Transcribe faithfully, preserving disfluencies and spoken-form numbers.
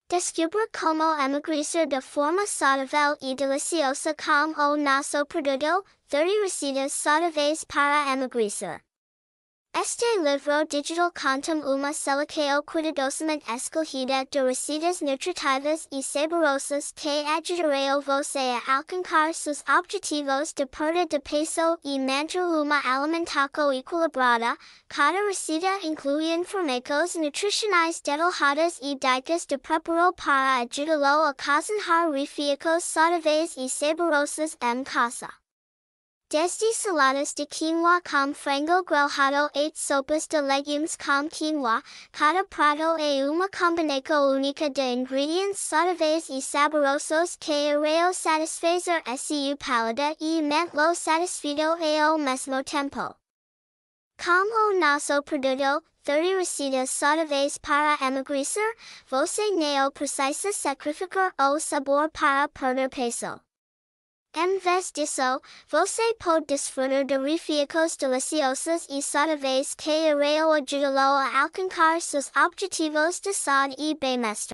Descubra como emagrecer de forma saudável e deliciosa com o nosso produto, thirty receitas saudáveis para emagrecer. Este livro digital contém uma seleção cuidadosamente escolhida de receitas nutritivas e saborosas que ajudarão você a alcançar seus objetivos de perda de peso e manter uma alimentação equilibrada. Cada receita inclui informações nutricionais detalhadas e dicas de preparo para ajudá-lo a cozinhar refeições saudáveis e saborosas em casa. Desde saladas de quinoa com frango grelhado a sopas de legumes com quinoa, cada prato é uma combinação única de ingredientes saudáveis e saborosos que irão satisfazer seu paladar e mantê-lo satisfeito ao mesmo tempo. Com o nosso produto, thirty receitas saudáveis para emagrecer, você não precisa sacrificar o sabor para perder peso. Em vez disso, você pode desfrutar de refeições deliciosas e saudáveis que irão ajudá-lo a alcançar seus objetivos de saúde e bem-estar.